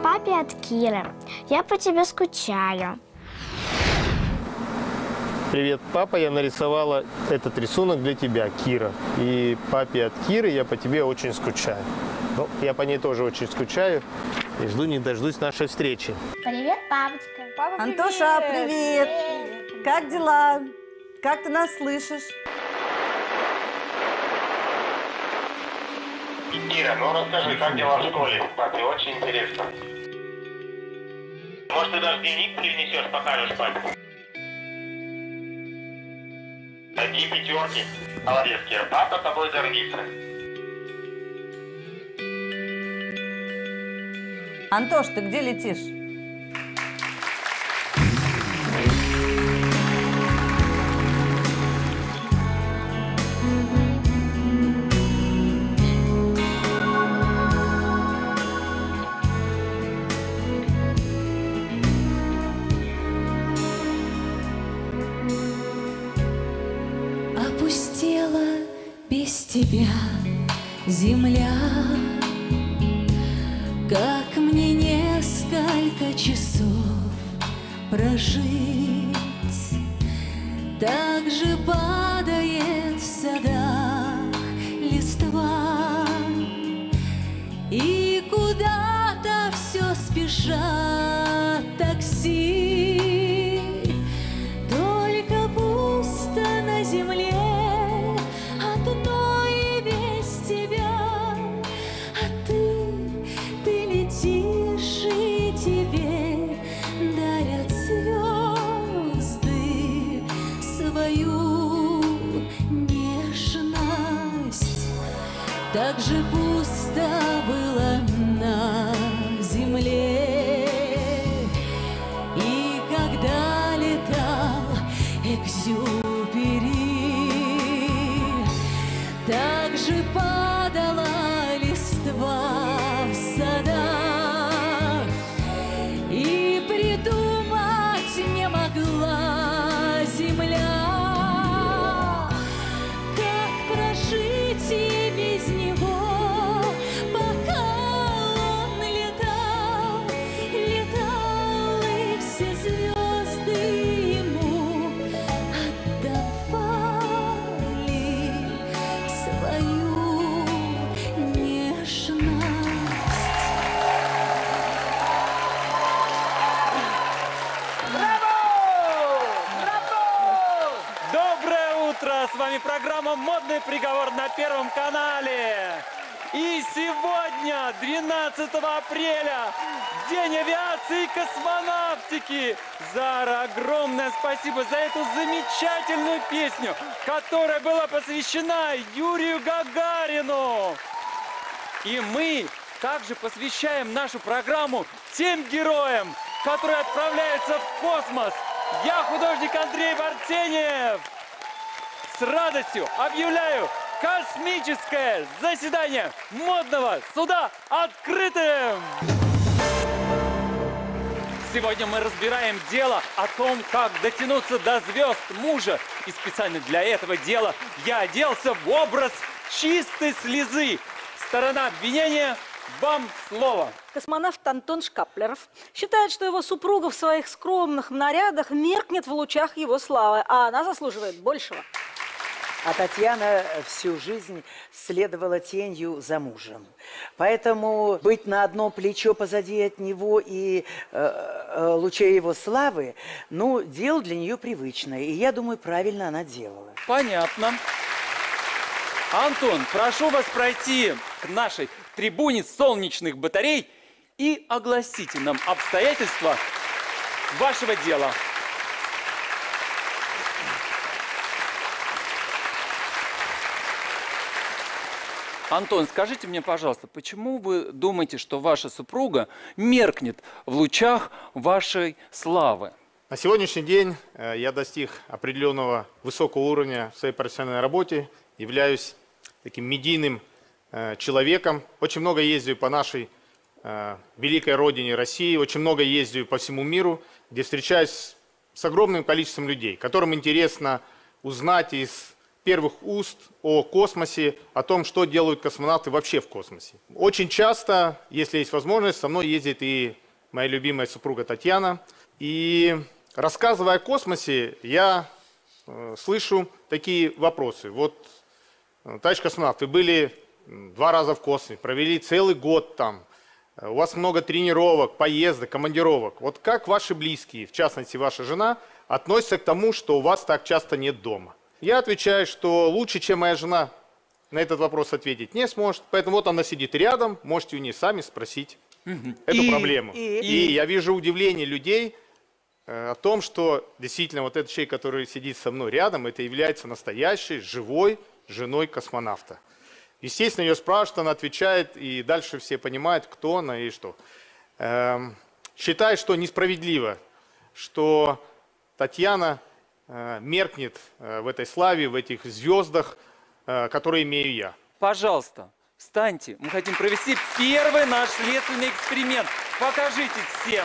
папе от Киры. Я по тебе скучаю. Привет, папа. Я нарисовала этот рисунок для тебя, Кира. И папе от Киры я по тебе очень скучаю. Ну, я по ней тоже очень скучаю. И жду не дождусь нашей встречи. Привет, папочка. Папа, Антоша, привет! Как дела? Как ты нас слышишь? Кира, ну расскажи, как дела в школе? Папе очень интересно. Может, ты даже дневник принесешь, покажешь папе? Такие пятерки. Молодец, Кира. Папа тобой гордится. Антош, ты где летишь? Опустела без тебя земля. Как мне несколько часов прожить? Так же падает в садах листва, и куда-то все спешат такси. Только пусто на земле одно и без тебя. А ты летишь, и тебе дарят звезды свою нежность. Так же пусто было на земле, и когда летал Экзюпери, так же падала листва в садах, и придумать не могла земля, как прожить и без него, пока он летал, летал, и все звезды ему отдавали свою нежность. Доброе утро! С вами программа «Модный приговор» на Первом канале. И сегодня, 12 апреля, День авиации и космонавтики. Зара, огромное спасибо за эту замечательную песню, которая была посвящена Юрию Гагарину. И мы также посвящаем нашу программу тем героям, которые отправляются в космос. Я художник Андрей Вартенев. С радостью объявляю космическое заседание модного суда открытым. Сегодня мы разбираем дело о том, как дотянуться до звезд мужа. И специально для этого дела я оделся в образ чистой слезы. Сторона обвинения, вам слово. Космонавт Антон Шкаплеров считает, что его супруга в своих скромных нарядах меркнет в лучах его славы, а она заслуживает большего. А Татьяна всю жизнь следовала тенью за мужем. Поэтому быть на одно плечо позади от него и лучей его славы, ну, дело для нее привычное. И я думаю, правильно она делала. Понятно. Антон, прошу вас пройти к нашей трибуне солнечных батарей и огласите нам обстоятельства вашего дела. Антон, скажите мне, пожалуйста, почему вы думаете, что ваша супруга меркнет в лучах вашей славы? На сегодняшний день я достиг определенного высокого уровня в своей профессиональной работе, являюсь таким медийным человеком. Очень много ездил по нашей великой родине России, очень много ездил по всему миру, где встречаюсь с огромным количеством людей, которым интересно узнать из первых уст о космосе, о том, что делают космонавты вообще в космосе. Очень часто, если есть возможность, со мной ездит и моя любимая супруга Татьяна. И рассказывая о космосе, я слышу такие вопросы. Вот, товарищ космонавт, вы были 2 раза в космосе, провели целый год там, у вас много тренировок, поездок, командировок. Вот как ваши близкие, в частности ваша жена, относятся к тому, что у вас так часто нет дома? Я отвечаю, что лучше, чем моя жена, на этот вопрос ответить не сможет. Поэтому вот она сидит рядом, можете у нее сами спросить эту проблему. И я вижу удивление людей о том, что действительно вот этот человек, который сидит со мной рядом, это является настоящей, живой женой космонавта. Естественно, ее спрашивают, она отвечает, и дальше все понимают, кто она и что. Считаю, что несправедливо, что Татьяна меркнет в этой славе, в этих звездах, которые имею я. Пожалуйста, встаньте. Мы хотим провести первый наш следственный эксперимент. Покажите всем.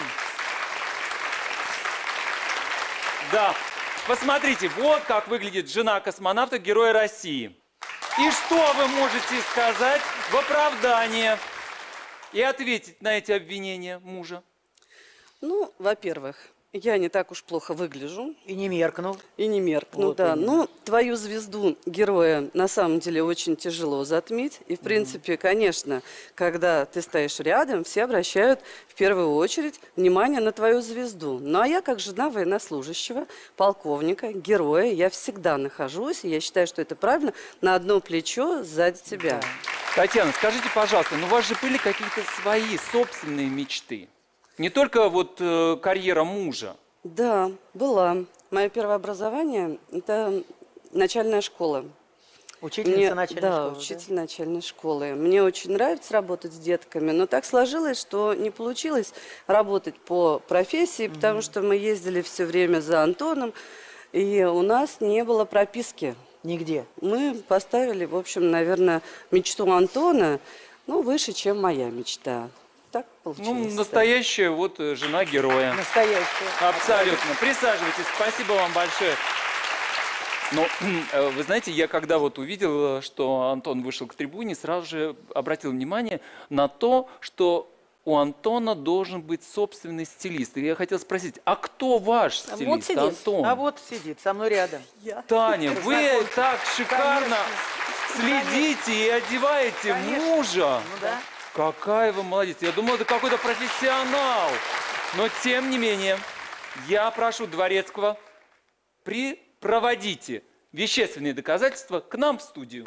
Да, посмотрите, вот как выглядит жена космонавта, героя России. И что вы можете сказать в оправдание и ответить на эти обвинения мужа? Ну, во-первых, я не так уж плохо выгляжу. И не меркнул. И не меркну, Вот да. именно. Но твою звезду героя на самом деле очень тяжело затмить. И, в принципе, конечно, когда ты стоишь рядом, все обращают в первую очередь внимание на твою звезду. Ну, а я, как жена военнослужащего, полковника, героя, я всегда нахожусь, и я считаю, что это правильно, на одно плечо сзади тебя. Татьяна, скажите, пожалуйста, ну у вас же были какие-то свои собственные мечты? Не только вот карьера мужа. Да, была. Мое первое образование – это начальная школа. Учительница начальной да, школы. учитель начальной школы. Мне очень нравится работать с детками, но так сложилось, что не получилось работать по профессии, потому что мы ездили все время за Антоном, и у нас не было прописки. Нигде. Мы поставили, в общем, наверное, мечту Антона, ну, выше, чем моя мечта. Так получилось. Ну, да. настоящая вот жена героя. Настоящая. Абсолютно. Присаживайтесь. Спасибо вам большое. Но вы знаете, я когда вот увидел, что Антон вышел к трибуне, сразу же обратил внимание на то, что у Антона должен быть собственный стилист. И я хотел спросить, а кто ваш стилист, вот сидит. Антон? А вот сидит со мной рядом. Таня, вы так шикарно следите и одеваете мужа. Ну да. Какая вы молодец. Я думал, это какой-то профессионал. Но тем не менее, я прошу Дворецкого, проводите вещественные доказательства к нам в студию.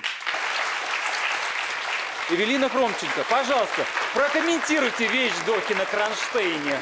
Эвелина Хромченко, пожалуйста, прокомментируйте вещдоки на кронштейне.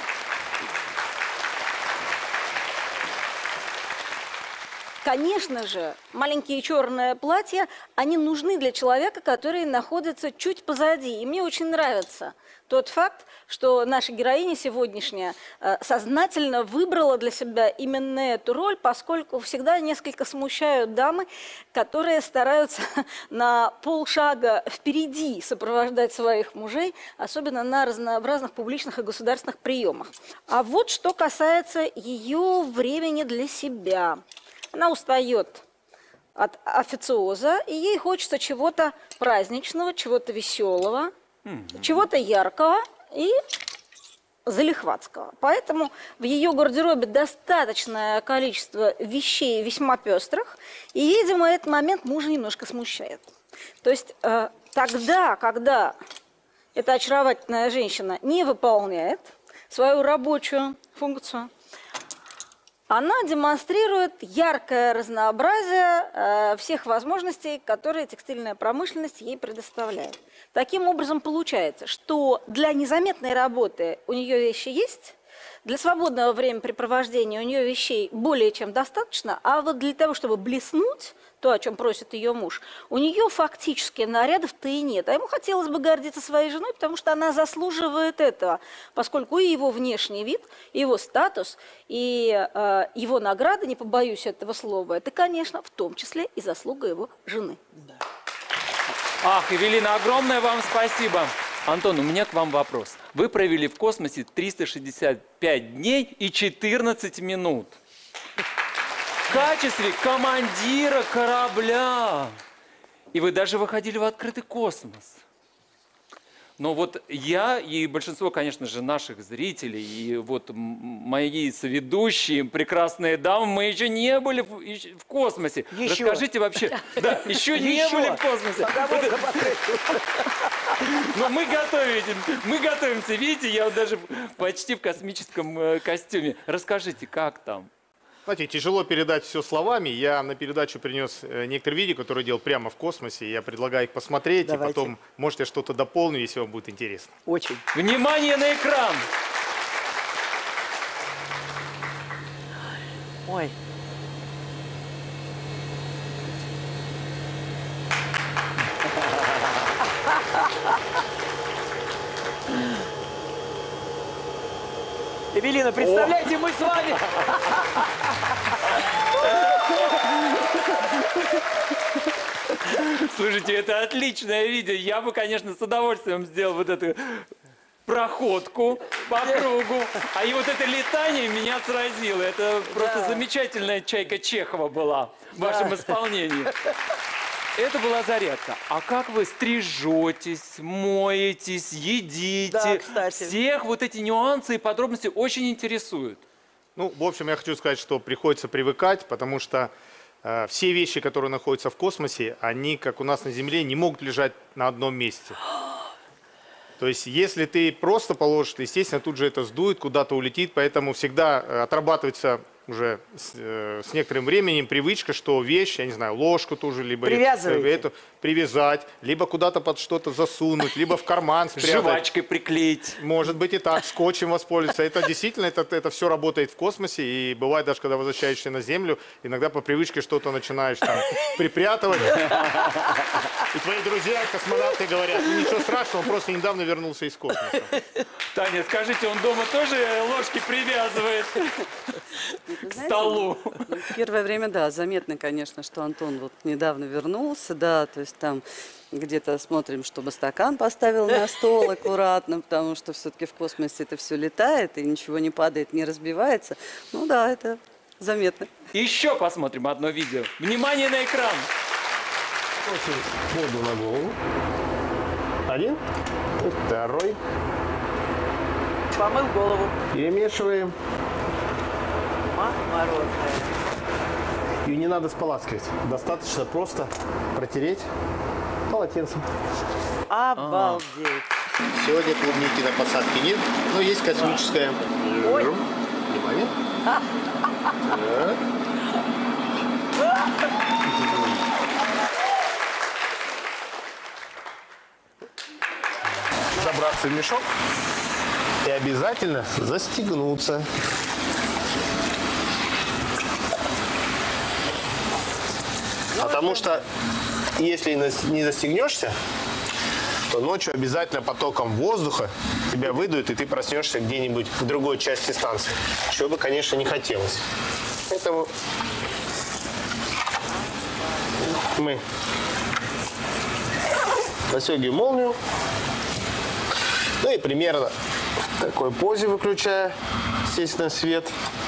Конечно же, маленькие черные платья, они нужны для человека, который находится чуть позади. И мне очень нравится тот факт, что наша героиня сегодняшняя сознательно выбрала для себя именно эту роль, поскольку всегда несколько смущают дамы, которые стараются на полшага впереди сопровождать своих мужей, особенно на разнообразных публичных и государственных приемах. А вот что касается ее времени для себя. Она устает от официоза, и ей хочется чего-то праздничного, чего-то веселого, чего-то яркого и залихватского. Поэтому в ее гардеробе достаточное количество вещей весьма пестрых, и, видимо, этот момент мужа немножко смущает. То есть тогда, когда эта очаровательная женщина не выполняет свою рабочую функцию, она демонстрирует яркое разнообразие всех возможностей, которые текстильная промышленность ей предоставляет. Таким образом, получается, что для незаметной работы у нее вещи есть, для свободного времяпрепровождения у нее вещей более чем достаточно, а вот для того, чтобы блеснуть, то, о чем просит ее муж, у нее фактически нарядов-то и нет. А ему хотелось бы гордиться своей женой, потому что она заслуживает этого, поскольку и его внешний вид, и его статус, и его награда, не побоюсь этого слова, это, конечно, в том числе и заслуга его жены. Да. Ах, Эвелина, огромное вам спасибо. Антон, у меня к вам вопрос. Вы провели в космосе 365 дней и 14 минут. качестве командира корабля. И вы даже выходили в открытый космос. Но вот я и большинство, конечно же, наших зрителей, и вот мои соведущие, прекрасные дамы, мы еще не были в космосе. Еще. Расскажите вообще, да, еще не были в космосе. Но мы готовимся, видите, я вот даже почти в космическом костюме. Расскажите, как там? Знаете, тяжело передать все словами. Я на передачу принес некоторые видео, которые делал прямо в космосе. Я предлагаю их посмотреть, Давайте. и потом, может, я что-то дополню, если вам будет интересно. Очень. Внимание на экран! Ой. Эвелина, представляете, мы с вами... Слушайте, это отличное видео. Я бы, конечно, с удовольствием сделал вот эту проходку по кругу. А и вот это летание меня сразило. Это просто замечательная чайка Чехова была в вашем исполнении. Это была зарядка. А как вы стрижетесь, моетесь, едите? Да, кстати. Всех вот эти нюансы и подробности очень интересуют. Ну, в общем, я хочу сказать, что приходится привыкать, потому что все вещи, которые находятся в космосе, они, как у нас на Земле, не могут лежать на одном месте. То есть, если ты просто положишь, естественно, тут же это сдует, куда-то улетит, поэтому всегда отрабатывается уже с некоторым временем привычка, что вещь, я не знаю, ложку ту же, либо эту привязать, либо куда-то под что-то засунуть, либо в карман спрятать. Жвачкой приклеить. Может быть и так, скотчем воспользоваться. Это действительно, это все работает в космосе, и бывает даже, когда возвращаешься на Землю, иногда по привычке что-то начинаешь там припрятывать. И твои друзья, космонавты, говорят, ну ничего страшного, он просто недавно вернулся из космоса. Таня, скажите, он дома тоже ложки привязывает к столу? В первое время, да, заметно, конечно, что Антон вот недавно вернулся, да, то есть там где-то смотрим, чтобы стакан поставил на стол аккуратно, потому что все-таки в космосе это все летает, и ничего не падает, не разбивается. Ну да, это заметно. Еще посмотрим одно видео. Внимание на экран! Воду на голову. Один. И второй. Помыл голову. Перемешиваем. Морозная. Ее не надо споласкивать. Достаточно просто протереть полотенцем. Обалдеть. Сегодня клубники на посадке нет, но есть космическая. Ой. Внимание. Забраться в мешок и обязательно застегнуться. Потому что если не застегнешься, то ночью обязательно потоком воздуха тебя выдует, и ты проснешься где-нибудь в другой части станции. Чего бы, конечно, не хотелось. Поэтому мы застегиваем молнию. Ну и примерно в такой позе, выключая, естественно, свет.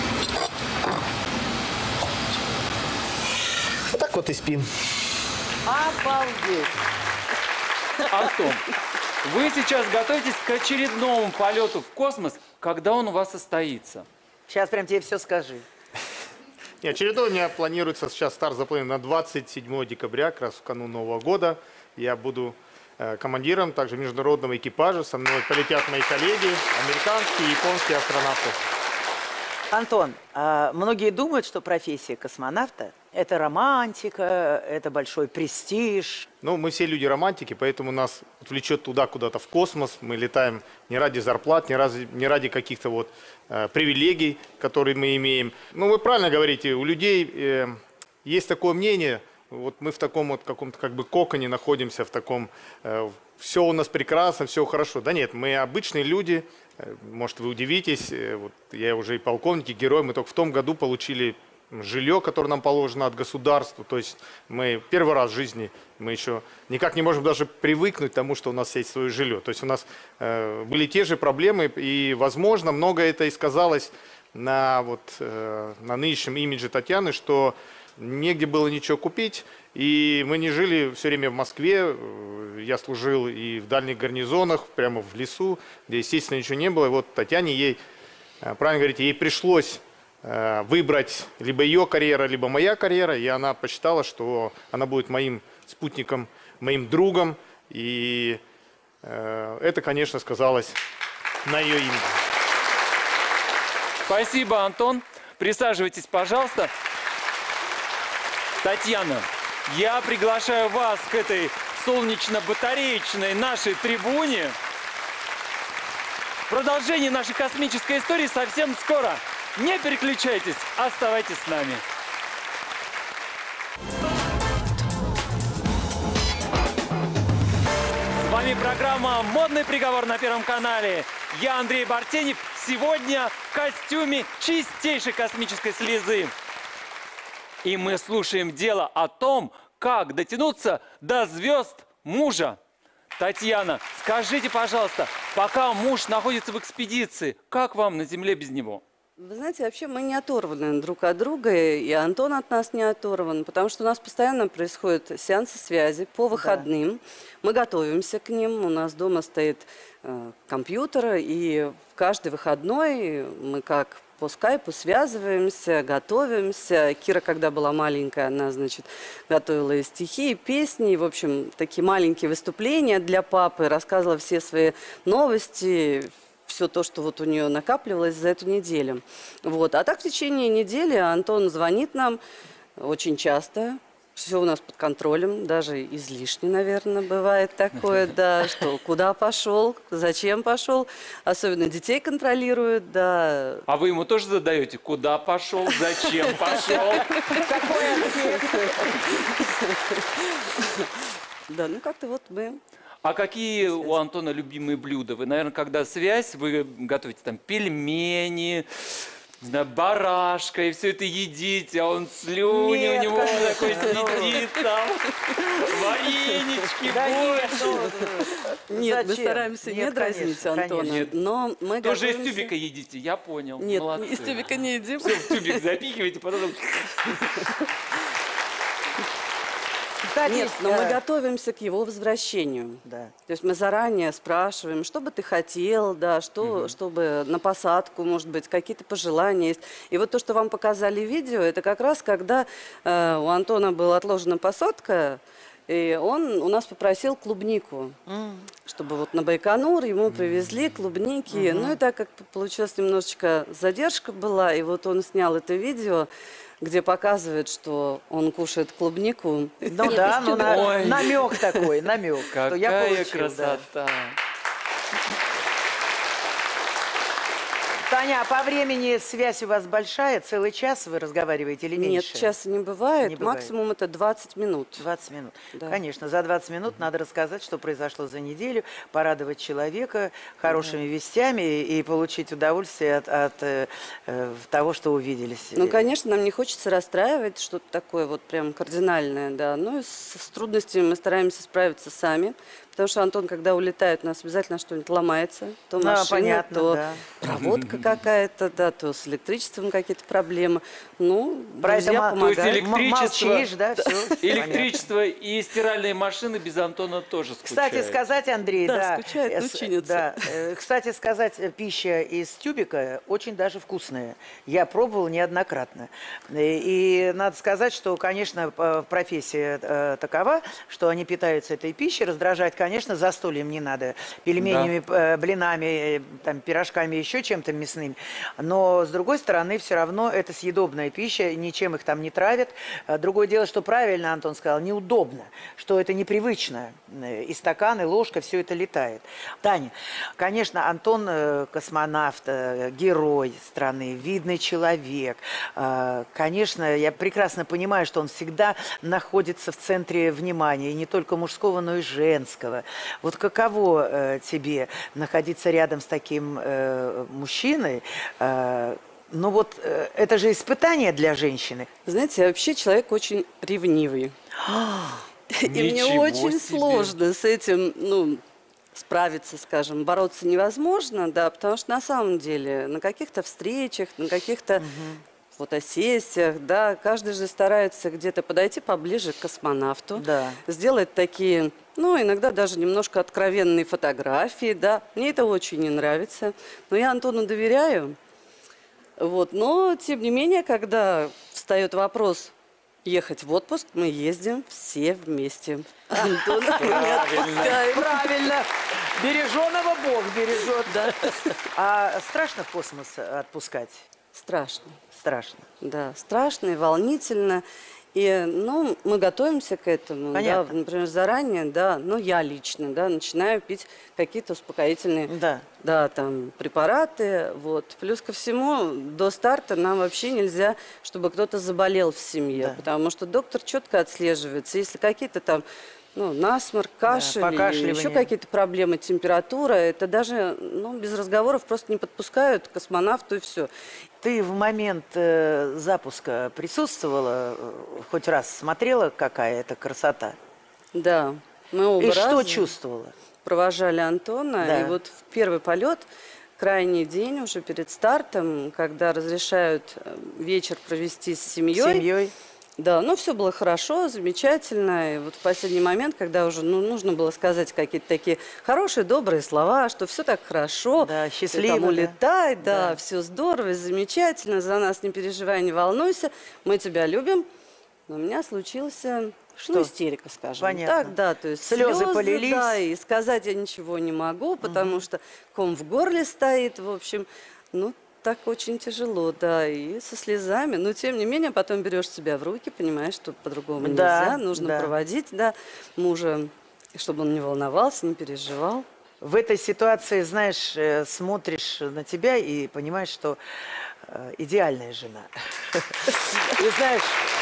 Вот так вот и спим. Обалдеть. Антон, вы сейчас готовитесь к очередному полету в космос. Когда он у вас состоится? Сейчас прям тебе все скажи. И очередной у меня планируется сейчас старт запланирован на 27 декабря, как раз в канун Нового года. Я буду командиром также международного экипажа. Со мной полетят мои коллеги, американские и японские астронавты. Антон, многие думают, что профессия космонавта – это романтика, это большой престиж. Ну, мы все люди романтики, поэтому нас влечет туда, куда-то в космос. Мы летаем не ради зарплат, не ради каких-то вот привилегий, которые мы имеем. Ну, вы правильно говорите, у людей есть такое мнение, вот мы в таком вот каком-то как бы коконе находимся, в таком, все у нас прекрасно, все хорошо. Да нет, мы обычные люди, может, вы удивитесь, вот я уже и полковник, и герой, мы только в том году получили жилье, которое нам положено от государства. То есть мы первый раз в жизни, мы еще никак не можем даже привыкнуть к тому, что у нас есть свое жилье. То есть у нас были те же проблемы, и, возможно, многое это и сказалось на нынешнем имидже Татьяны, что негде было ничего купить, и мы не жили все время в Москве. Я служил и в дальних гарнизонах, прямо в лесу, где, естественно, ничего не было. И вот Татьяне, правильно говорите, ей пришлось выбрать либо ее карьера, либо моя карьера, и она посчитала, что она будет моим спутником, моим другом, и это, конечно, сказалось на ее имени. Спасибо, Антон. Присаживайтесь, пожалуйста. Татьяна, я приглашаю вас к этой солнечно-батареечной нашей трибуне. Продолжение нашей космической истории совсем скоро. Не переключайтесь, оставайтесь с нами. С вами программа «Модный приговор» на Первом канале. Я Андрей Бартенев. Сегодня в костюме чистейшей космической слезы. И мы слушаем дело о том, как дотянуться до звезд мужа. Татьяна, скажите, пожалуйста, пока муж находится в экспедиции, как вам на Земле без него? Вы знаете, вообще мы не оторваны друг от друга, и Антон от нас не оторван, потому что у нас постоянно происходят сеансы связи по выходным. Мы готовимся к ним, у нас дома стоит компьютер, и в каждый выходной мы как по скайпу связываемся, готовимся. Кира, когда была маленькая, она, значит, готовила и стихи, и песни, и, в общем, такие маленькие выступления для папы, рассказывала все свои новости, все то, что вот у нее накапливалось за эту неделю. Вот. А так в течение недели Антон звонит нам очень часто. Все у нас под контролем, даже излишне, наверное, бывает такое, да, что куда пошел, зачем пошел. Особенно детей контролирует, да. А вы ему тоже задаете, куда пошел, зачем пошел? Какой ответ? Да, ну как-то вот мы... А какие у Антона любимые блюда? Вы, наверное, когда связь, вы готовите там пельмени, не знаю, барашка, и все это едите, а он слюни Нет, у него конечно, такой сидит там, варенички, борщ. Нет, мы Зачем? стараемся не Нет, дразнить конечно, Антона, конечно. но мы Тоже из готовимся... тюбика едите, я понял. Нет, молодцы. из тюбика не едим. Все в тюбик запихиваете, потом... Кстати, Нет, но мы готовимся к его возвращению. Да. То есть мы заранее спрашиваем, что бы ты хотел, да, что, чтобы на посадку, может быть, какие-то пожелания есть. И вот то, что вам показали видео, это как раз когда у Антона была отложена посадка, и он у нас попросил клубнику, чтобы вот на Байконур ему привезли клубники. Ну и так как получилась немножечко задержка была, и вот он снял это видео, где показывает, что он кушает клубнику. Ну да, ну намек такой, намек, что я Какая получил. красота. Да. Таня, а по времени связь у вас большая? Целый час вы разговариваете или меньше? Нет, часа не бывает. Не бывает. Максимум это 20 минут. 20 минут. Да. Конечно, за 20 минут надо рассказать, что произошло за неделю, порадовать человека хорошими вестями и получить удовольствие от того, что увидели. Ну, конечно, нам не хочется расстраивать что-то такое вот прям кардинальное, да. Ну и с трудностями мы стараемся справиться сами. Потому что Антон, когда улетает, у нас обязательно что-нибудь ломается. То машина, понятно, то да. проводка какая-то, да, то с электричеством какие-то проблемы. Ну, друзья Поэтому То есть помогают. электричество, молчишь, да, все. электричество и стиральные машины без Антона тоже скучают. Кстати сказать, Андрей, Да, да, скучает ученица. да, кстати сказать, пища из тюбика очень даже вкусная. Я пробовала неоднократно. И надо сказать, что, конечно, профессия такова, что они питаются этой пищей, раздражать, конечно, застольем не надо, пельменями, блинами, там, пирожками, еще чем-то мясным. Но, с другой стороны, все равно это съедобная пища, ничем их там не травят. Другое дело, что правильно Антон сказал, неудобно, что это непривычно. И стакан, и ложка, все это летает. Таня, конечно, Антон космонавт, герой страны, видный человек. Конечно, я прекрасно понимаю, что он всегда находится в центре внимания, и не только мужского, но и женского. Вот каково тебе находиться рядом с таким мужчиной? Ну вот это же испытание для женщины. Знаете, я вообще человек очень ревнивый. И мне Ничего очень себе. сложно с этим, ну, справиться, скажем, бороться невозможно, да, потому что на самом деле на каких-то встречах, на каких-то фотосессиях, да, каждый же старается где-то подойти поближе к космонавту, Да. сделать такие, ну, иногда даже немножко откровенные фотографии, да. Мне это очень не нравится, но я Антону доверяю. Вот, но, тем не менее, когда встает вопрос ехать в отпуск, мы ездим все вместе. Антона мы не отпускаем. Правильно. Береженого Бог бережет. Да. А страшно в космос отпускать? Страшно. Страшно. Да, страшно и волнительно. И, ну, мы готовимся к этому, Понятно. да, например, заранее, да, ну, я лично, да, начинаю пить какие-то успокоительные, Да. там, препараты, вот. Плюс ко всему, до старта нам вообще нельзя, чтобы кто-то заболел в семье, Да. потому что доктор четко отслеживается, если какие-то там, ну, насморк, кашель, или покашливание. еще какие-то проблемы, температура, это даже, ну, без разговоров просто не подпускают к космонавту и все. Ты в момент запуска присутствовала, хоть раз смотрела, какая это красота? Да, мы оба И что раза чувствовала? провожали Антона, Да. и вот в первый полет, крайний день уже перед стартом, когда разрешают вечер провести с С семьей. семьей? Да, ну все было хорошо, замечательно. И вот в последний момент, когда уже нужно было сказать какие-то такие хорошие, добрые слова, что все так хорошо, Да, ты счастливо, там да. улетай, да, Да. все здорово, замечательно, за нас не переживай, не волнуйся, мы тебя любим. Но у меня случился, Что? ну, истерика, скажем Понятно. так, да, то есть Слезы полились? да, и сказать я ничего не могу, потому что ком в горле стоит, в общем, ну, так очень тяжело, да, и со слезами, но тем не менее потом берешь себя в руки, понимаешь, что по-другому Да, нельзя, нужно да. проводить, да, мужа, чтобы он не волновался, не переживал. В этой ситуации, знаешь, смотришь на тебя и понимаешь, что идеальная жена. И знаешь,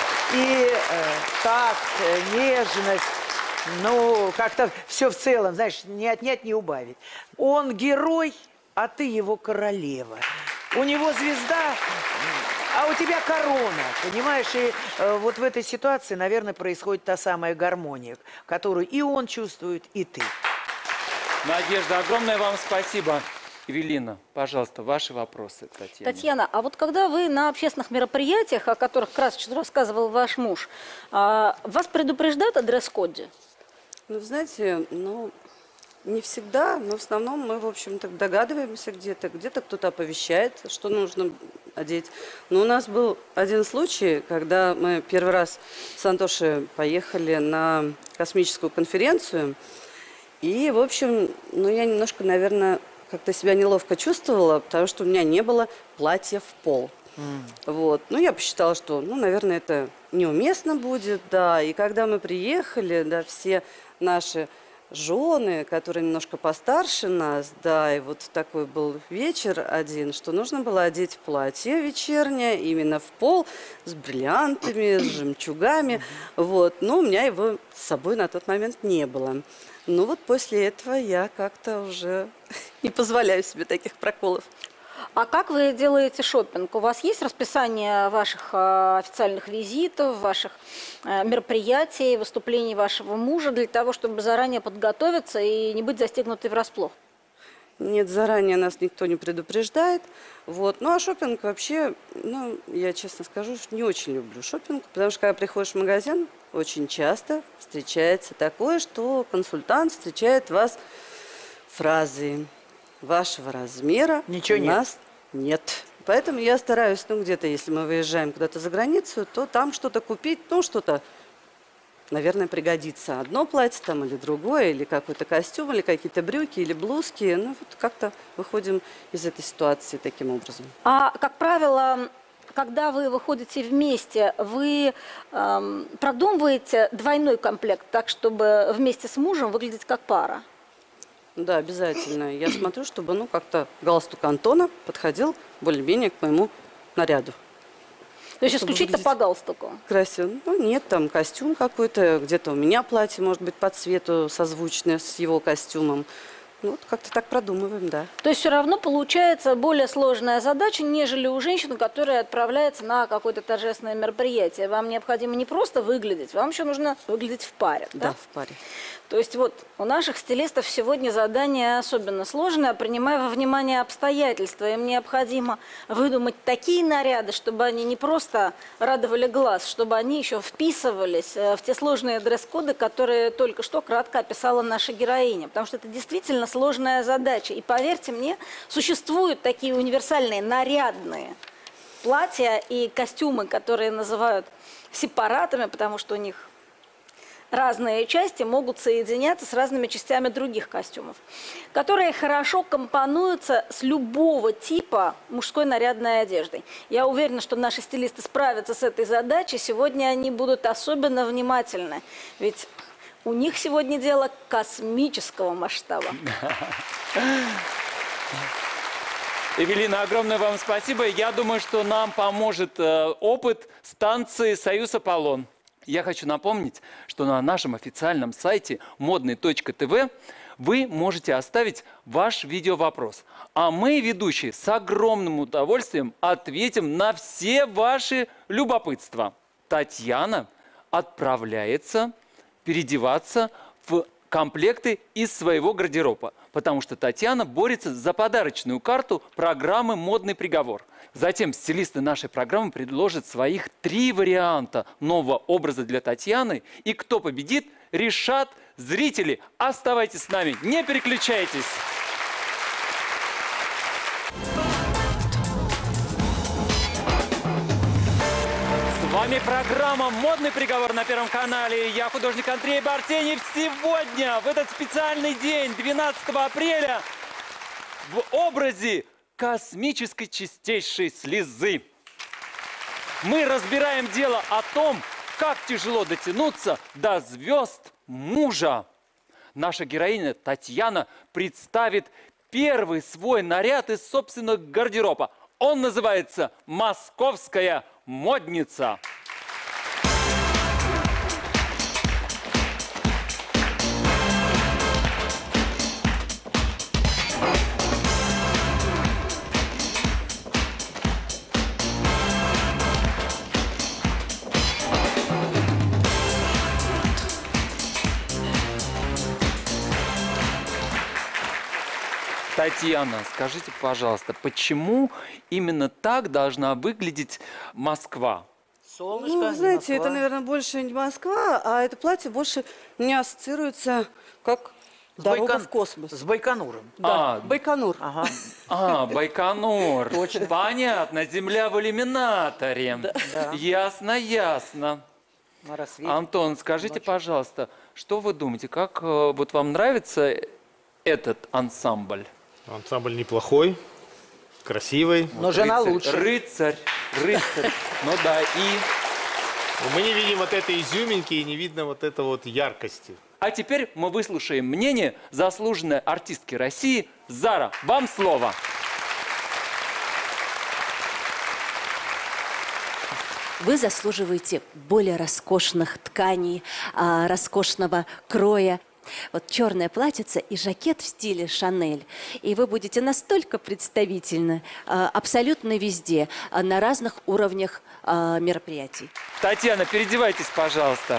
и такт, нежность, ну, как-то все в целом, знаешь, не отнять, не убавить. Он герой, а ты его королева. У него звезда, а у тебя корона, понимаешь? И вот в этой ситуации, наверное, происходит та самая гармония, которую и он чувствует, и ты. Надежда, огромное вам спасибо. Евелина, пожалуйста, ваши вопросы, Татьяна. Татьяна, а вот когда вы на общественных мероприятиях, о которых красочно рассказывал ваш муж, вас предупреждают о дресс-коде? Ну, знаете, ну, не всегда, но в основном мы, в общем-то, догадываемся где-то кто-то оповещает, что нужно одеть. Но у нас был один случай, когда мы первый раз с Антошей поехали на космическую конференцию, и, в общем, ну, я немножко, наверное, как-то себя неловко чувствовала, потому что у меня не было платья в пол. Вот. Ну, я посчитала, что, ну, наверное, это неуместно будет, да. И когда мы приехали, да, все наши жены, которые немножко постарше нас, да, и вот такой был вечер один, что нужно было одеть платье вечернее, именно в пол, с бриллиантами, с жемчугами, вот. Но у меня его с собой на тот момент не было. Ну вот после этого я как-то уже не позволяю себе таких проколов. А как вы делаете шопинг? У вас есть расписание ваших официальных визитов, ваших мероприятий, выступлений вашего мужа для того, чтобы заранее подготовиться и не быть застигнутой врасплох? Нет, заранее нас никто не предупреждает. Вот. Ну а шопинг вообще, ну, я честно скажу, что не очень люблю шопинг, потому что когда приходишь в магазин, очень часто встречается такое, что консультант встречает вас фразой: вашего размера Ничего у нас нет. Поэтому я стараюсь, ну, где-то, если мы выезжаем куда-то за границу, то там что-то купить, ну, что-то, наверное, пригодится. Одно платье там или другое, или какой-то костюм, или какие-то брюки, или блузки. Ну, вот как-то выходим из этой ситуации таким образом. А, как правило, когда вы выходите вместе, вы продумываете двойной комплект так, чтобы вместе с мужем выглядеть как пара? Да, обязательно. Я смотрю, чтобы, ну, как-то галстук Антона подходил более-менее к моему наряду. То есть Чтобы исключительно выглядеть по галстуку? красиво. Ну, нет, там костюм какой-то, где-то у меня платье, может быть, по цвету созвучное с его костюмом. Ну, вот как-то так продумываем, да. То есть все равно получается более сложная задача, нежели у женщины, которая отправляется на какое-то торжественное мероприятие. Вам необходимо не просто выглядеть, вам еще нужно выглядеть в паре. Да, в паре. То есть вот у наших стилистов сегодня задание особенно сложное, принимая во внимание обстоятельства. Им необходимо выдумать такие наряды, чтобы они не просто радовали глаз, чтобы они еще вписывались в те сложные дресс-коды, которые только что кратко описала наша героиня. Потому что это действительно сложная задача. И поверьте мне, существуют такие универсальные нарядные платья и костюмы, которые называют сепаратами, потому что у них разные части могут соединяться с разными частями других костюмов, которые хорошо компонуются с любого типа мужской нарядной одеждой. Я уверена, что наши стилисты справятся с этой задачей. Сегодня они будут особенно внимательны, ведь у них сегодня дело космического масштаба. Эвелина, огромное вам спасибо. Я думаю, что нам поможет опыт станции «Союз Аполлон». Я хочу напомнить, что на нашем официальном сайте modный.tv вы можете оставить ваш видеовопрос. А мы, ведущие, с огромным удовольствием ответим на все ваши любопытства. Татьяна отправляется переодеваться в комплекты из своего гардероба, потому что Татьяна борется за подарочную карту программы «Модный приговор». Затем стилисты нашей программы предложат своих 3 варианта нового образа для Татьяны. И кто победит, решат зрители. Оставайтесь с нами, не переключайтесь. С вами программа «Модный приговор» на Первом канале. Я художник Андрей Бартенев. Сегодня, в этот специальный день, 12 апреля, в образе космической чистейшей слезы мы разбираем дело о том, как тяжело дотянуться до звезд мужа. Наша героиня Татьяна представит первый свой наряд из собственного гардероба. Он называется «Московская модница». Татьяна, скажите, пожалуйста, почему именно так должна выглядеть Москва? Солнышко, Ну, знаете, Москва. это, наверное, больше не Москва, а это платье больше не ассоциируется как дорога в космос. С Байконуром. Да, Байконур. Ага. А, Байконур. Точно. Понятно, Земля в иллюминаторе. Да. Ясно, ясно. На рассвете. Антон, скажите, пожалуйста, что вы думаете, как вот вам нравится этот ансамбль? Ансамбль неплохой, красивый. Но жена лучше. Рыцарь. Ну да, и... Мы не видим вот этой изюминки и не видно вот этой вот яркости. А теперь мы выслушаем мнение заслуженной артистки России Зара. Вам слово. Вы заслуживаете более роскошных тканей, роскошного кроя. Вот черное платьице и жакет в стиле Шанель. И вы будете настолько представительны абсолютно везде, на разных уровнях мероприятий. Татьяна, переодевайтесь, пожалуйста.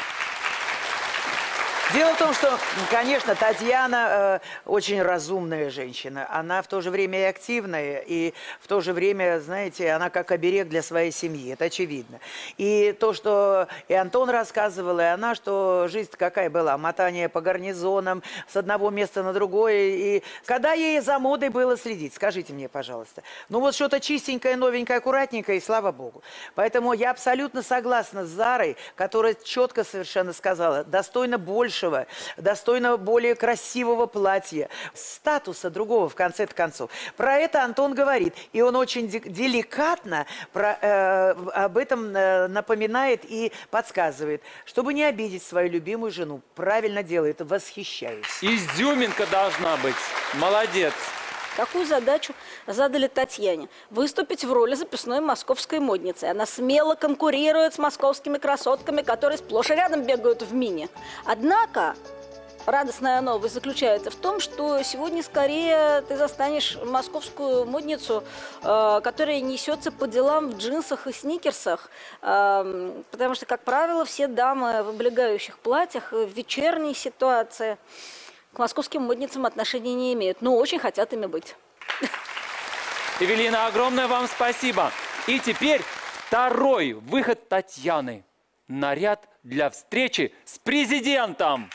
Дело в том, что, конечно, Татьяна очень разумная женщина. Она в то же время и активная, и в то же время, знаете, она как оберег для своей семьи. Это очевидно. И то, что и Антон рассказывал, и она, что жизнь какая была. Мотание по гарнизонам, с одного места на другое. И когда ей за модой было следить? Скажите мне, пожалуйста. Ну вот что-то чистенькое, новенькое, аккуратненькое, и слава богу. Поэтому я абсолютно согласна с Зарой, которая четко совершенно сказала, достойно больше, достойно более красивого платья, статуса другого, в конце концов. Про это Антон говорит, и он очень деликатно об этом напоминает и подсказывает, чтобы не обидеть свою любимую жену. Правильно делает, восхищаюсь. Изюминка должна быть. Молодец. Какую задачу задали Татьяне? Выступить в роли записной московской модницы. Она смело конкурирует с московскими красотками, которые сплошь и рядом бегают в мини. Однако радостная новость заключается в том, что сегодня скорее ты застанешь московскую модницу, которая несется по делам в джинсах и сникерсах, потому что, как правило, все дамы в облегающих платьях в вечерней ситуации к московским модницам отношения не имеют, но очень хотят ими быть. Эвелина, огромное вам спасибо. И теперь второй выход Татьяны. Наряд для встречи с президентом.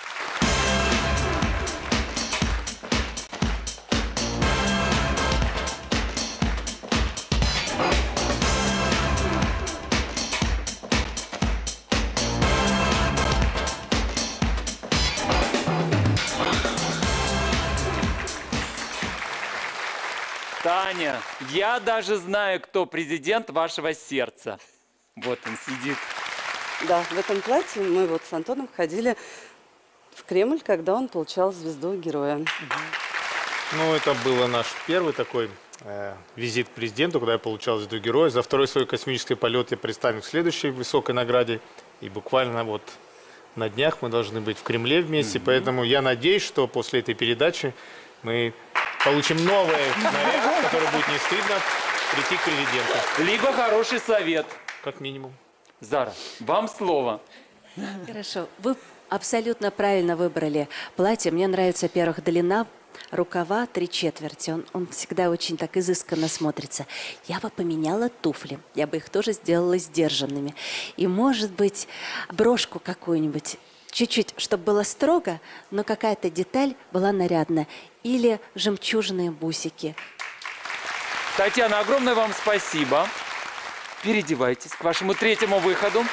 Таня, я даже знаю, кто президент вашего сердца. Вот он сидит. Да, в этом платье мы вот с Антоном ходили в Кремль, когда он получал звезду героя. Ну, это был наш первый такой визит к президенту, когда я получал звезду героя. За второй свой космический полет я представлен к следующей высокой награде. И буквально вот на днях мы должны быть в Кремле вместе. Поэтому я надеюсь, что после этой передачи мы получим новый наряд, который будет не стыдно прийти к президенту. Либо хороший совет. Как минимум. Зара, вам слово. Хорошо. Вы абсолютно правильно выбрали платье. Мне нравится, во-первых, длина, рукава 3/4. Он всегда очень так изысканно смотрится. Я бы поменяла туфли. Я бы их тоже сделала сдержанными. И, может быть, брошку какую-нибудь. Чуть-чуть, чтобы было строго, но какая-то деталь была нарядная. Или жемчужные бусики. Татьяна, огромное вам спасибо. Переодевайтесь к вашему третьему выходу.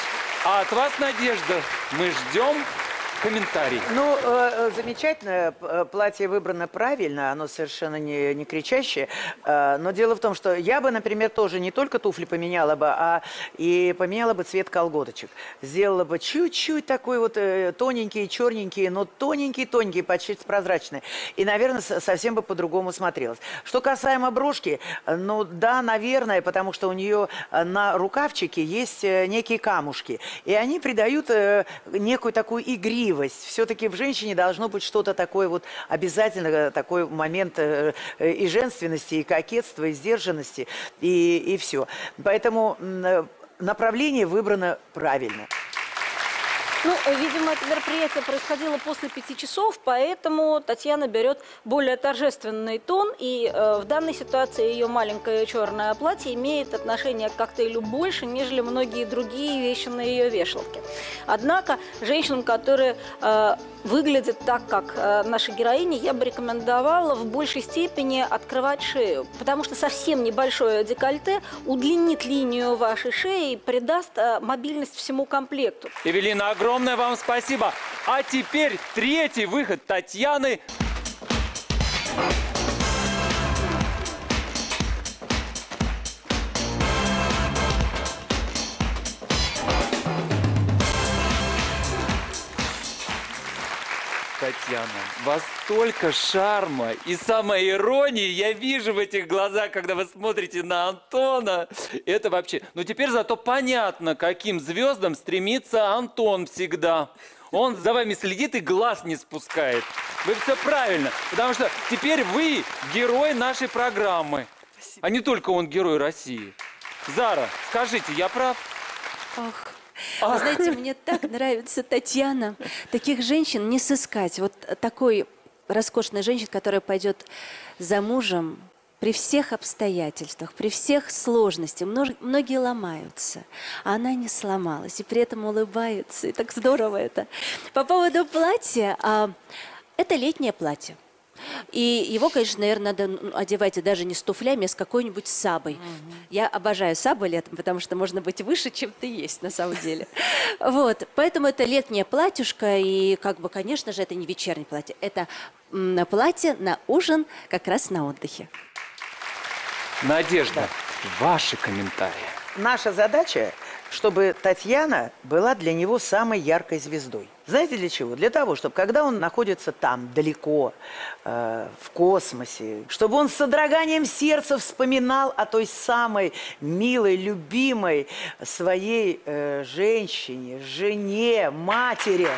А от вас, Надежда, мы ждем комментарий. Ну, замечательно, платье выбрано правильно, оно совершенно не кричащее. Но дело в том, что я бы, например, тоже не только туфли поменяла бы, а и поменяла бы цвет колготочек. Сделала бы чуть-чуть такой вот тоненький, черненький, но тоненький, почти прозрачный. И, наверное, совсем бы по-другому смотрелось. Что касаемо брошки, ну да, наверное, потому что у нее на рукавчике есть некие камушки. И они придают некую такую игривость. Все-таки в женщине должно быть что-то такое вот обязательно, такой момент и женственности, и кокетства, и сдержанности, и все. Поэтому направление выбрано правильно. Ну, видимо, это мероприятие происходило после 5 часов, поэтому Татьяна берет более торжественный тон, и в данной ситуации ее маленькое черное платье имеет отношение к коктейлю больше, нежели многие другие вещи на ее вешалке. Однако женщинам, которые выглядят так, как наша героиня, я бы рекомендовала в большей степени открывать шею, потому что совсем небольшое декольте удлинит линию вашей шеи и придаст мобильность всему комплекту. Эвелина, огромное вам спасибо. А теперь третий выход Татьяны. Татьяна, вас столько шарма и самоиронии я вижу в этих глазах, когда вы смотрите на Антона. Это вообще... Ну, теперь зато понятно, каким звездам стремится Антон всегда. Он за вами следит и глаз не спускает. Вы все правильно, потому что теперь вы герой нашей программы. Спасибо. А не только он герой России. Зара, скажите, я прав? Ах. Вы знаете, мне так нравится Татьяна. Таких женщин не сыскать. Вот такой роскошной женщины, которая пойдет за мужем при всех обстоятельствах, при всех сложностях. Многие ломаются, а она не сломалась. И при этом улыбается. И так здорово это. По поводу платья. Это летнее платье. И его, конечно, наверное, надо одевать даже не с туфлями, а с какой-нибудь сабой. Я обожаю сабу летом, потому что можно быть выше, чем ты есть на самом деле. Вот. Поэтому это летнее платьюшко, и, как бы, конечно же, это не вечернее платье. Это платье на ужин как раз на отдыхе. Надежда, ваши комментарии. Наша задача, чтобы Татьяна была для него самой яркой звездой. Знаете для чего? Для того, чтобы когда он находится там, далеко, в космосе, чтобы он с содроганием сердца вспоминал о той самой милой, любимой своей женщине, жене, матери.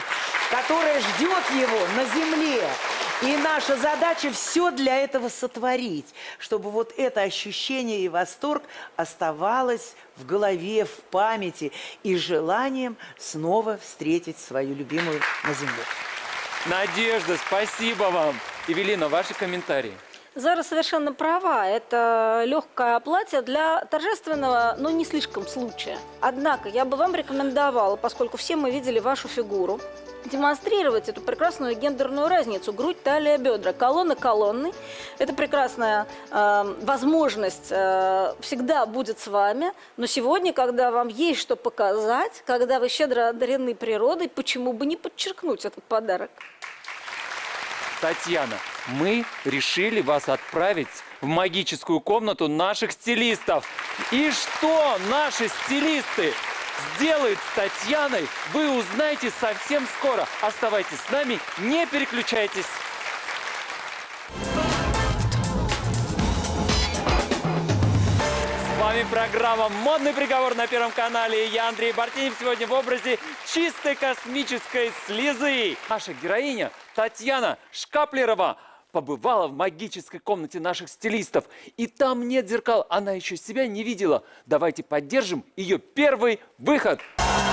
которая ждет его на земле. И наша задача все для этого сотворить, чтобы вот это ощущение и восторг оставалось в голове, в памяти и желанием снова встретить свою любимую на земле. Надежда, спасибо вам. Эвелина, ваши комментарии. Зара совершенно права. Это легкое платье для торжественного, но не слишком случая. Однако я бы вам рекомендовала, поскольку все мы видели вашу фигуру, демонстрировать эту прекрасную гендерную разницу. Грудь, талия, бедра. Колонны, колонны. Это прекрасная возможность всегда будет с вами. Но сегодня, когда вам есть что показать, когда вы щедро одарены природой, почему бы не подчеркнуть этот подарок? Татьяна, мы решили вас отправить в магическую комнату наших стилистов. И что наши стилисты сделают с Татьяной, вы узнаете совсем скоро. Оставайтесь с нами, не переключайтесь. С вами программа «Модный приговор» на Первом канале. Я Андрей Бартенев. Сегодня в образе чистой космической слезы. Наша героиня Татьяна Шкаплерова побывала в магической комнате наших стилистов. И там нет зеркал. Она еще себя не видела. Давайте поддержим ее первый выход.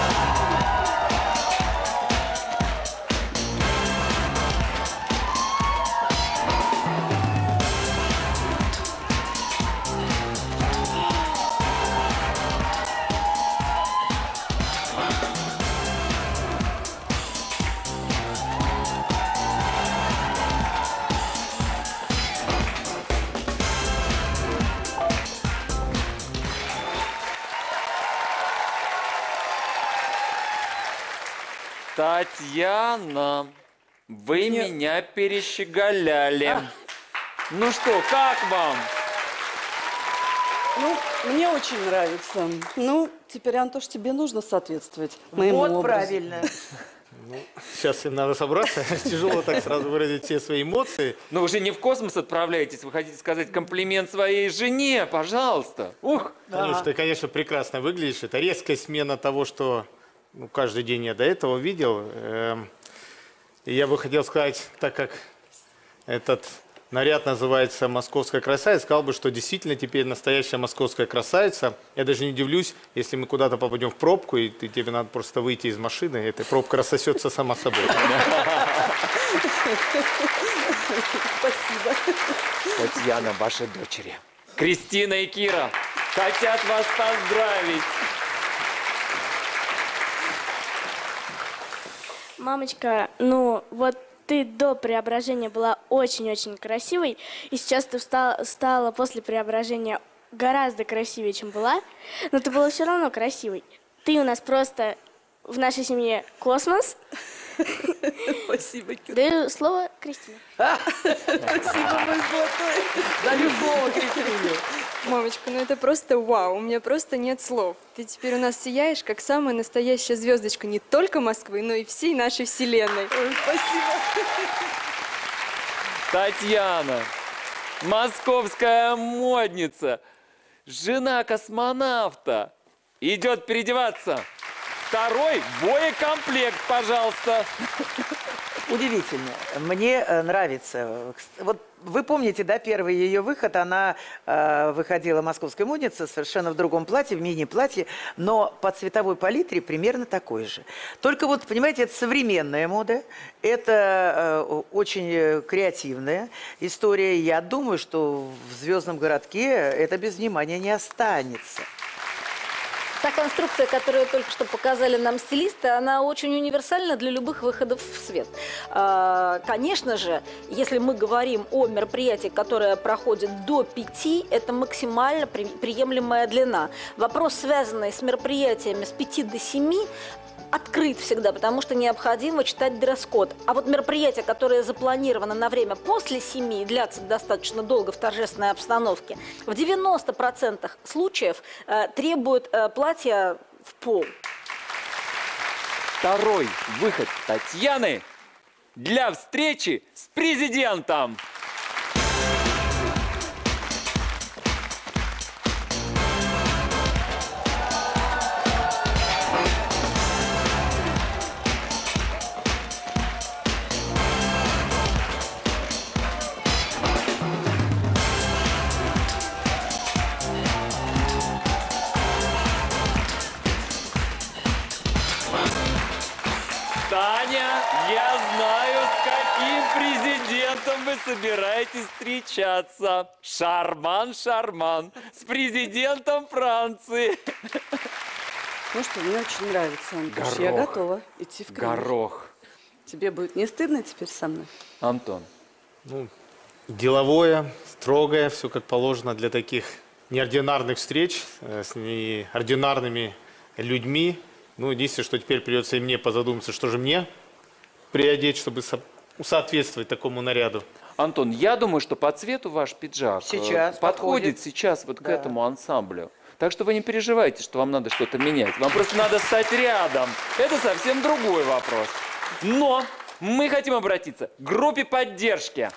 Татьяна, вы меня перещеголяли. Ну что, как вам? Ну, мне очень нравится. Ну, теперь, Антош, тебе нужно соответствовать моему Вот образу. правильно. Сейчас надо собраться. Тяжело так сразу выразить все свои эмоции. Но вы же не в космос отправляетесь. Вы хотите сказать комплимент своей жене, пожалуйста. Ух! Танюш, ты, конечно, прекрасно выглядишь. Это резкая смена того, что каждый день я до этого видел. И я бы хотел сказать, так как этот наряд называется «Московская красавица», сказал бы, что действительно теперь настоящая московская красавица. Я даже не удивлюсь, если мы куда-то попадем в пробку, и тебе надо просто выйти из машины, и эта пробка рассосется сама собой. Спасибо. Татьяна, ваши дочери. Кристина и Кира хотят вас поздравить. Мамочка, ну вот ты до преображения была очень-очень красивой, и сейчас ты стала после преображения гораздо красивее, чем была, но ты была все равно красивой. Ты у нас просто в нашей семье космос. Спасибо, Кира. Даю слово Кристине. Спасибо, мой золотой. Даю слово Кристине. Мамочка, ну это просто вау, у меня просто нет слов. Ты теперь у нас сияешь, как самая настоящая звездочка не только Москвы, но и всей нашей вселенной. Ой, спасибо. Татьяна, московская модница, жена космонавта, идет переодеваться. Второй боекомплект, пожалуйста. Удивительно. Мне нравится. Вот вы помните, да, первый ее выход, она выходила московская модница совершенно в другом платье, в мини-платье, но по цветовой палитре примерно такой же. Только вот, понимаете, это современная мода, это очень креативная история. Я думаю, что в «Звездном городке» это без внимания не останется. Та конструкция, которую только что показали нам стилисты, она очень универсальна для любых выходов в свет. Конечно же, если мы говорим о мероприятии, которое проходит до 5, это максимально приемлемая длина. Вопрос, связанный с мероприятиями с 5 до 7, открыт всегда, потому что необходимо читать дресс-код. А вот мероприятия, которые запланированы на время после 7 и длятся достаточно долго в торжественной обстановке, в 90% случаев требуют платья в пол. Второй выход Татьяны для встречи с президентом. президентом вы собираетесь встречаться. Шарман, шарман. С президентом Франции. Ну что, мне очень нравится, Антош. Я Горох. готова идти в Кремль. Горох. Тебе будет не стыдно теперь со мной? Антон. Ну, деловое, строгое, все как положено для таких неординарных встреч с неординарными людьми. Ну, единственное, что теперь придется и мне позадуматься, что же мне приодеть, чтобы соответствовать такому наряду. Антон, я думаю, что по цвету ваш пиджак Сейчас подходит сейчас вот к этому ансамблю. Так что вы не переживайте, что вам надо что-то менять. Вам просто надо стать рядом. Это совсем другой вопрос. Но мы хотим обратиться к группе поддержки.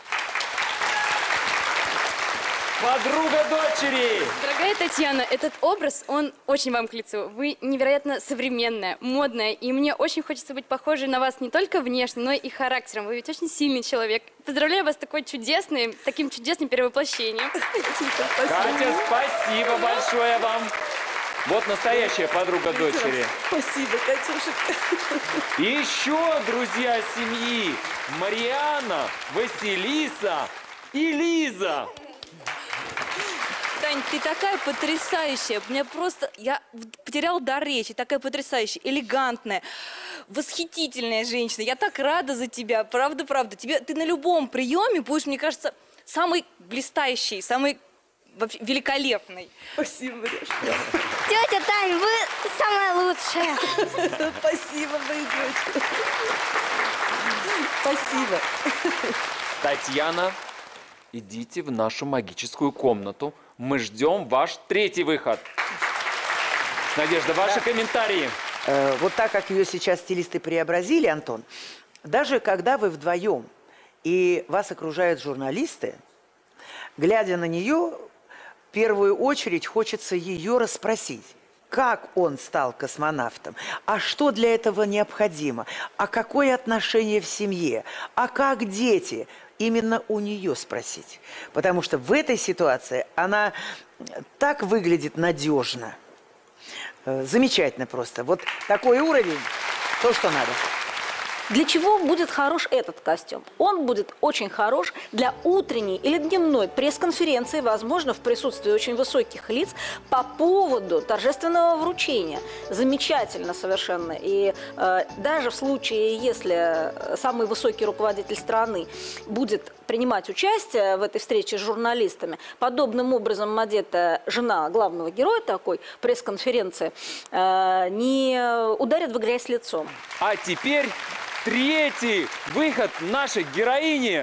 Подруга дочери! Дорогая Татьяна, этот образ, он очень вам к лицу. Вы невероятно современная, модная, и мне очень хочется быть похожей на вас не только внешне, но и характером. Вы ведь очень сильный человек. Поздравляю вас с таким чудесным перевоплощением. Катя, спасибо большое вам. Вот настоящая подруга дочери. Спасибо, Катюшечка. И еще друзья семьи Мариана, Василиса и Лиза. Тань, ты такая потрясающая. Я потеряла дар речи. Такая потрясающая, элегантная, восхитительная женщина. Я так рада за тебя. Правда. Ты на любом приеме будешь, мне кажется, самый блистающий, самый вообще великолепный. Спасибо, Марюшка. Тетя Тань, вы самая лучшая. Спасибо, моя дочка. Спасибо. Татьяна, идите в нашу магическую комнату. Мы ждем ваш третий выход. Надежда, ваши комментарии. Вот так, как ее сейчас стилисты преобразили, Антон, даже когда вы вдвоем и вас окружают журналисты, глядя на нее, в первую очередь хочется ее расспросить. Как он стал космонавтом? А что для этого необходимо? А какое отношение в семье? А как дети? Именно у нее спросить. Потому что в этой ситуации она так выглядит надежно. Замечательно просто. Вот такой уровень, то, что надо. Для чего будет хорош этот костюм? Он будет очень хорош для утренней или дневной пресс-конференции, возможно, в присутствии очень высоких лиц по поводу торжественного вручения. Замечательно совершенно. И даже в случае, если самый высокий руководитель страны будет принимать участие в этой встрече с журналистами, подобным образом одетая жена главного героя такой пресс-конференции не ударит в грязь лицом. А теперь третий выход нашей героини.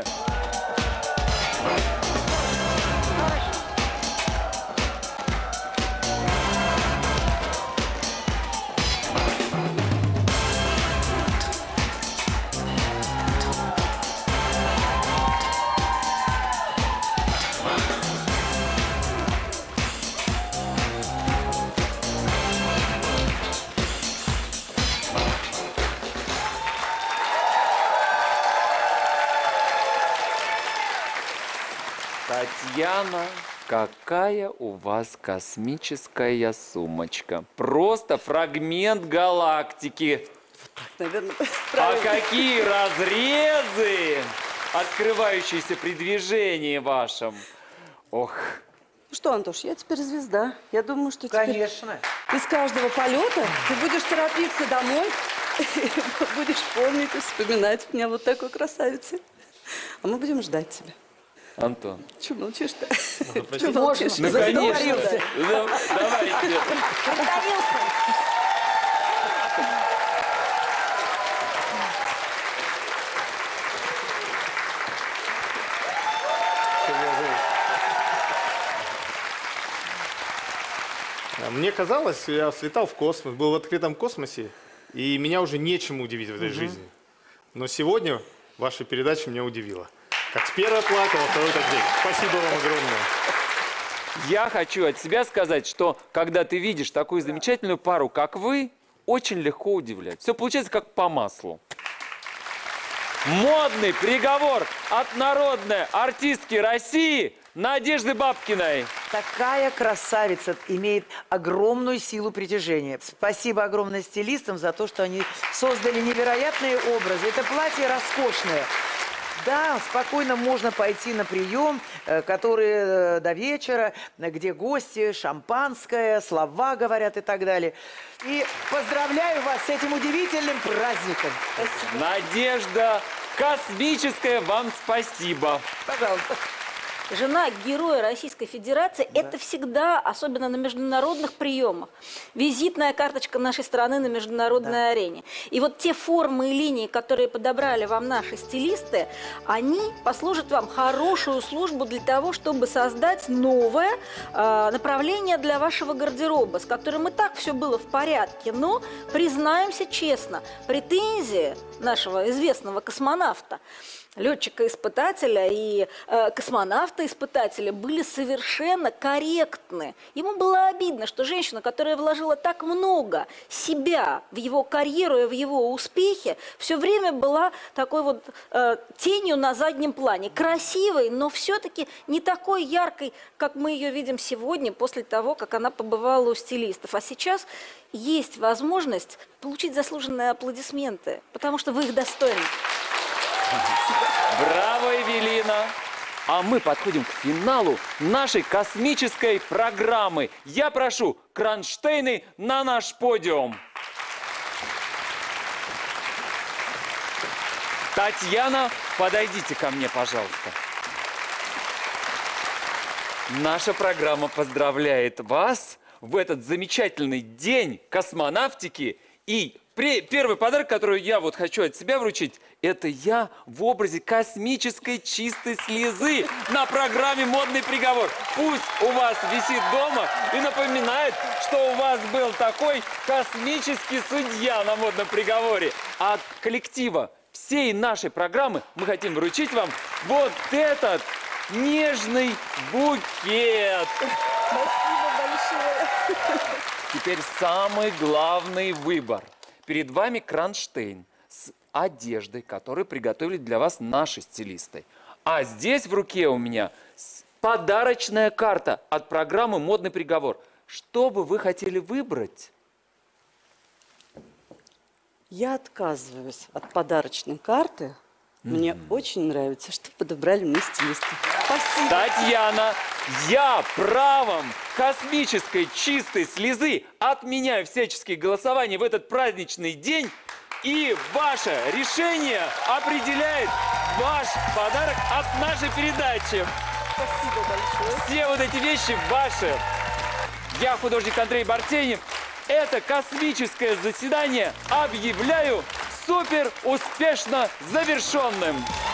Татьяна, какая у вас космическая сумочка. Просто фрагмент галактики. Наверное, А какие разрезы, открывающиеся при движении вашем. Ох. Ну что, Антош, я теперь звезда. Я думаю, что теперь Конечно. из каждого полета ты будешь торопиться домой, будешь помнить и вспоминать меня вот такой красавицей. А мы будем ждать тебя. Антон. Чего молчишь-то? Простите. Чего молчишь? Ну, конечно. Ну, давайте. Мне казалось, я слетал в космос, был в открытом космосе, и меня уже нечему удивить в этой жизни. Но сегодня ваша передача меня удивила. Как с первого плакала, второй так здесь. Спасибо вам огромное. Я хочу от себя сказать, что когда ты видишь такую замечательную пару, как вы, очень легко удивлять. Все получается как по маслу. Модный приговор от народной артистки России Надежды Бабкиной. Такая красавица имеет огромную силу притяжения. Спасибо огромное стилистам за то, что они создали невероятные образы. Это платье роскошное. Да, спокойно можно пойти на прием, который до вечера, где гости, шампанское, слова говорят и так далее. И поздравляю вас с этим удивительным праздником. Спасибо. Надежда Космическая, вам спасибо. Пожалуйста. Жена героя Российской Федерации – это всегда, особенно на международных приемах, визитная карточка нашей страны на международной арене. И вот те формы и линии, которые подобрали вам наши стилисты, они послужат вам хорошую службу для того, чтобы создать новое направление для вашего гардероба, с которым и так все было в порядке. Но, признаемся честно, претензии нашего известного космонавта, летчика-испытателя и космонавта-испытателя были совершенно корректны. Ему было обидно, что женщина, которая вложила так много себя в его карьеру и в его успехи, все время была такой вот тенью на заднем плане. Красивой, но все-таки не такой яркой, как мы ее видим сегодня, после того, как она побывала у стилистов. А сейчас есть возможность получить заслуженные аплодисменты, потому что вы их достойны. Браво, Эвелина! А мы подходим к финалу нашей космической программы. Я прошу кронштейны на наш подиум. Татьяна, подойдите ко мне, пожалуйста. Наша программа поздравляет вас в этот замечательный день космонавтики. И первый подарок, который я вот хочу от себя вручить, это я в образе космической чистой слезы на программе «Модный приговор». Пусть у вас висит дома и напоминает, что у вас был такой космический судья на «Модном приговоре». А от коллектива всей нашей программы мы хотим вручить вам вот этот нежный букет. Спасибо большое. Теперь самый главный выбор. Перед вами кронштейн с одеждой, которую приготовили для вас наши стилисты. А здесь в руке у меня подарочная карта от программы «Модный приговор». Что бы вы хотели выбрать? Я отказываюсь от подарочной карты. Мне очень нравится, что подобрали мне стилисты. Спасибо. Татьяна, я правом космической чистой слезы отменяю всяческие голосования в этот праздничный день. И ваше решение определяет ваш подарок от нашей передачи. Спасибо большое. Все вот эти вещи ваши. Я, художник Андрей Бартенев. Это космическое заседание объявляю супер успешно завершенным.